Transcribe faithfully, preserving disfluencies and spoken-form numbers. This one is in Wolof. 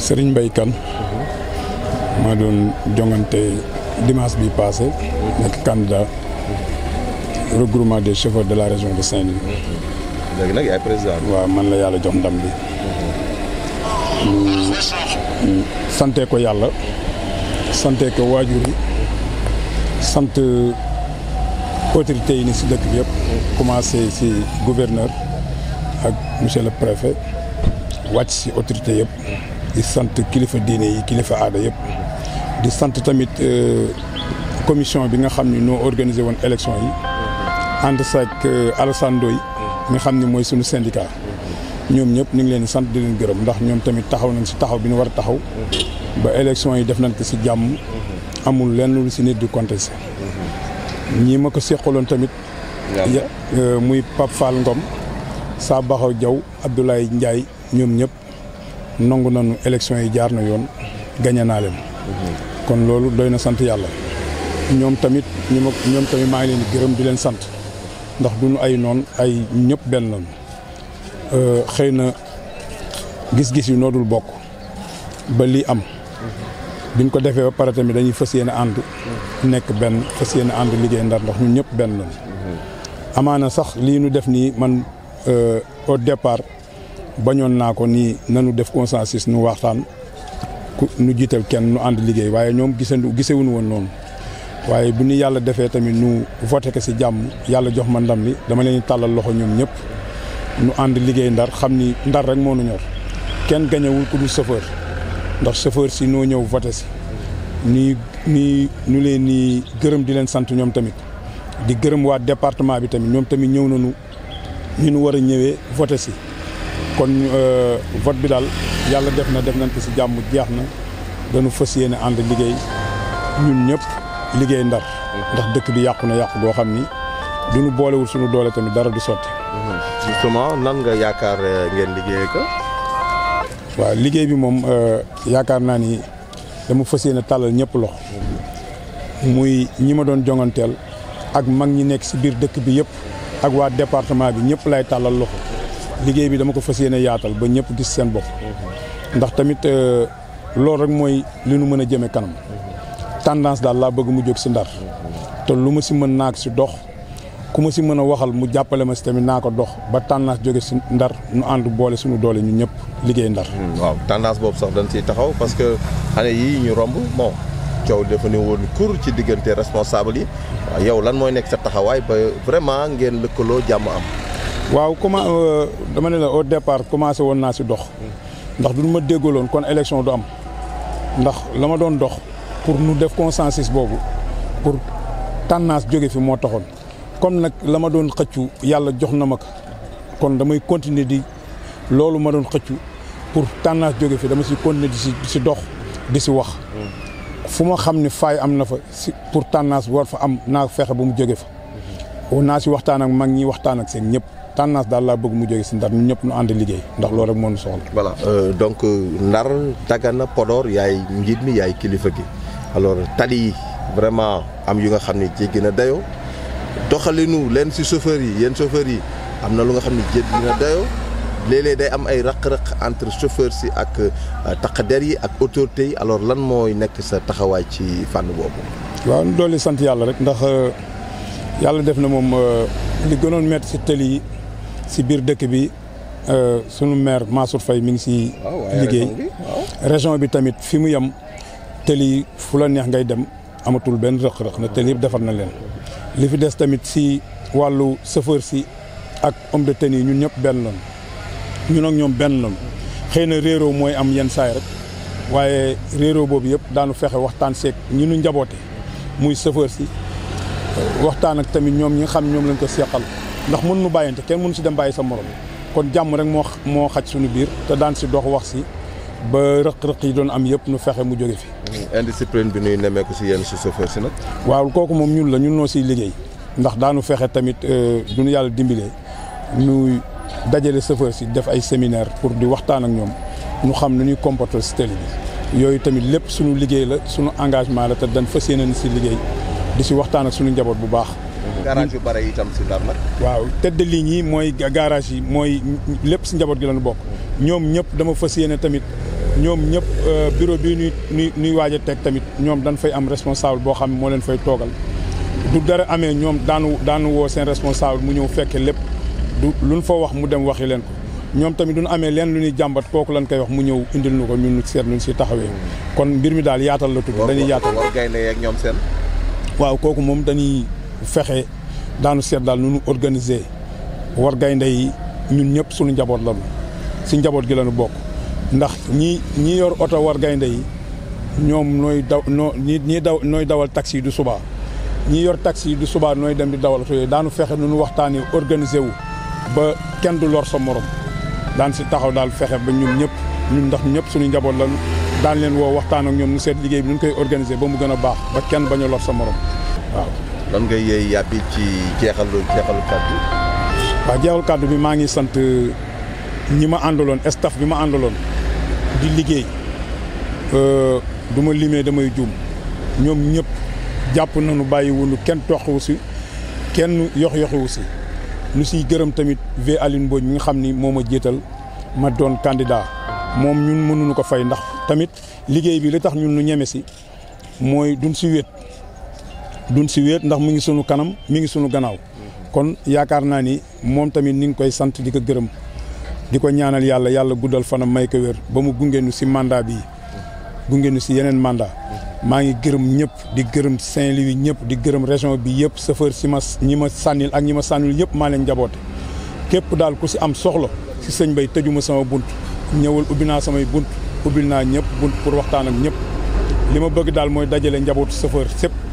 Serigne Mbaye Kane maa doon jongante dimanche bi passé nekk candidat regroupement des chauffeurs de la région de Saint-Louis. léegi nag yaay président. waaw man la yàlla jox ndam bi ñu sante ko yàlla sante ko waajur yi sant autorités yi ni si dëkk bi yëpp commencé si gouverneur ak monsieur le préfet wàcc si autorités yëpp di sant kilifa diine yi kilifa aada yëpp di sant tamit commission bi nga xam ni noo organisé woon élection yi ànd saak Alassane Ndoye mi nga xam ni mooy sunu syndicat ñoom ñëpp ñu ngi leen di sant di leen gërëm ndax ñoom tamit taxaw nañ si taxaw bi ñu war a taxaw ba élection yi def nañ ko si jàmm amul lenn lu si nit di contesté ñii ma ko seqaloon tamit muy Pape Fall Ngom Sa Baxaw Diaw Abdoulaye Ndiaye ñoom ñëpp nangu nañu élection yi jaar na yoon gañe naa leen kon loolu doy na sant yàlla ñoom tamit ñi ma ñoom tamit maa ngi leen di gërëm di leen sant ndax duñu ay noon ay ñëpp benn lañu xëy na gis-gis yi noo dul bokk ba lii am biñ ko defee ba pare tamit dañuy fas yéene ànd nekk benn fas yéene ànd liggéey Ndar ndax ñun ñëpp benn lañu amaana sax lii nu def nii man au départ bañoon naa ko nii nanu def consensus nu waxtaan ku nu jiital kenn nu ànd liggéey waaye ñoom gisandu gisewuñu woon noonu waaye bu ñu yàlla defee tamit nu voté ko si jàmm yàlla jox ma ndam li dama leen tàllal loxo ñoom ñëpp nu ànd liggéey Ndar xam ni Ndar rek moo nu ñor kenn gañewul ku dul chauffeur ndax chauffeur si noo ñëw voté si nii nii ñu leen ni gërëm di leen sant ñoom tamit di gërëm waa département bi tamit ñoom tamit ñëw nañu ñu nu war a ñëwee voté si kon vote bi daal yàlla def na def nañ ko si jàmm jeex na dañu fas yéene ànd liggéey ñun ñëpp liggéey Ndar ndax dëkk bi yàqu na yàqu goo xam ni duñu boolewul suñu doole tamit dara du sotti. justement nan nga yaakaar ngeen liggéey ko. waaw liggéey bi moom yaakaar naa ni dama fas yéene tàllal ñëpp loxo muy ñi ma doon jonganteel ak mag ñi nekk si biir dëkk bi yëpp ak waa département bi ñëpp lay tàllal loxo liggéey bi dama ko fas yéene yaatal ba ñëpp gis seen bopp ndax tamit loolu rek mooy li nu mën a jëme kanam tendance daal laa bëgg mu jóg si Ndar te lu ma si mën naa ko si dox ku ma si mën a waxal mu jàppale ma si tamit naa ko dox ba tendance jóge si Ndar nu ànd boole suñu doole ñu ñëpp liggéey Ndar. waaw tendance boobu sax dañ siy taxaw parce que année yii ñu romb bon coow dafa ne woon kur ci diggante responsable yi waaw yow lan mooy nekk sa taxawaay ba vraiment ngeen lëkkaloo jàmm am. waaw comment dama ne la au départ commencé woon naa si dox ndax du ma déggaloon kon élection du am ndax la ma doon dox pour nu def consensus boobu pour tendance jóge fi moo taxoon. comme nag la ma doon xëccu yàlla jox na ma ko kon damay continuer di loolu ma doon xëccu pour tendance jóge fi dama si continuer di si di si dox di si wax fu ma xam ne faay am na fa si pour tendance war fa am naa fexe ba mu jóge fa naa si waxtaan ak mag ñi waxtaan ak seen ñëpp tendance daal laa bëgg mu jóge si Ndar ñun ñëpp nu ànd liggéey ndax loolu rek moo ñu soxla. voilà donc Ndar Dagana Podor yaay njiit mi yaay kilifa gi alors tali yi vraiment am yu nga xam ne jéggi na dayoo. doxalinu leen si chauffeurs yi yéen chauffeurs yi am na lu nga xam ne jéggi na dayoo léeg-léeg day am ay raq-raq entre chauffeurs si ak taqader yi ak autorités yi alors lan mooy nekk sa taxawaay ci fànn boobu. waaw doole sant yàlla rek ndax yàlla def na moom li gënoon métti si tëli yi si biir dëkk bi sunu maire Mansour Faye mi ngi si liggéey région bi tamit fi mu yem tëli fu la neex ngay dem amatul benn rëq-rëq na tëli yëpp defar na leen. li fi des tamit si wàllu chauffeur si ak homme de tenue ñun ñëpp benn lañu ñun ak ñoom benn lañu xëy na réeroo mooy am yenn saay rek waaye réeroo boobu yëpp daanu fexe waxtaan seeg ñi nu njaboote muy chauffeur si waxtaan ak tamit ñoom ñi nga xam ñoom lañ ko seqal ndax mën nu bàyyante kenn mënu si dem bàyyi sa morom kon jàmm rek moo moo xaj suñu biir te daan si dox wax si ba rëq-rëq yi doon am yëpp nu fexe mu jóge fi. indiscipline bi nuy nemmeeku si yenn si chauffeur si nag. waaw kooku moom ñun la ñun noo siy liggéey ndax daanu fexe tamit du ñu yàlla dimbalee nuy dajale chauffeur si def ay séminaire pour di waxtaan ak ñoom ñu xam nu ñuy comporter si télé bi yooyu tamit lépp suñu liggéey la suñu engagement la te dañ fas yéene si liggéey di si waxtaan ak suñu njaboot bu baax. garage yu bare itam si Ndar nag. waaw tête de ligne yi mooy garage yi mooy lépp si njaboot gi lañu bokk ñoom ñëpp dama fas yéene tamit ñoom ñëpp bureau bii ñuy ñuy ñuy waaj a teg tamit ñoom dañ fay am responsable boo xam ne moo leen fay toogal du dara amee ñoom daanu daanu woo seen responsable mu ñëw fekke lépp du luñ fa wax mu dem waxi leen ko ñoom tamit duñ amee leen lu ñuy jàmbat kooku lañ koy wax mu ñëw indil nu ko ñun seet luñ si taxawee kon mbir mi daal yaatal la tudd dañuy yaatal war gaynde ak ñoom seen waaw kooku moom dañuy fexe daanu seet daal nu ñu organiser war gaynde yi ñun ñëpp suñu njaboot lañu si njaboot gi lañu bokk ndax ñi ñi yor oto war gaynde yi ñoom nooy daw noo ñi ñi daw nooy dawal taxi yi du subaa ñi yor taxi yi du subaa nooy dem di dawal oto yooyu daanu fexe nu ñu waxtaanee organiser wu ba kenn du lor sa morom daan si taxaw daal fexe ba ñun ñëpp ñun ndax ñëpp suñu njaboot lañu daan leen woo waxtaan ak ñoom ñu seet liggéey bi ñu koy organiser ba mu gën a baax ba kenn bañ a lor sa morom waaw. lan ngay yéey yàbbi ci jeexalu jeexalu kàddu. waaw jeexalu kàddu bi maa ngi sant ñi ma àndaloon staff bi ma àndaloon di liggéey du ma limee damay juum ñoom ñëpp jàpp nañu bàyyi wunu kenn toxu si kenn yox yoxewu si ñu siy gërëm tamit V Aline Mbodj mi nga xam ni moo ma jiital ma doon candidat moom ñun mënuñu ko fay ndax tamit liggéey bi li tax ñun ñu ñeme si mooy duñ si wéet duñ si wéet ndax mu ngi sunu kanam mi ngi sunu gannaaw kon yaakaar naa ni moom tamit ni ngi koy sant di ko gërëm di ko ñaanal yàlla yàlla guddal fanam may ko wér ba mu gunge nu si mandat bii gunge nu si yeneen mandat maa ngi gërëm ñëpp di gërëm Saint-Louis ñëpp di gërëm région bi yëpp chauffeur si ma ñi ma sànnil ak ñi ma sànnil yëpp maa leen njaboote képp daal ku si am soxla si sëñ Bay tëjuma sama bunt ñëwal ubbi naa samay bunt ubbil naa ñëpp bunt pour waxtaan ak ñëpp li ma bëgg daal mooy dajale njabootu chauffeur sépp